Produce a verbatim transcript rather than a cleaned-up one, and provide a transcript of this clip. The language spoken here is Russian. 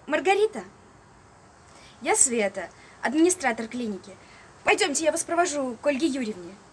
Маргарита, я Света, администратор клиники. Пойдемте, я вас провожу к Ольге Юрьевне.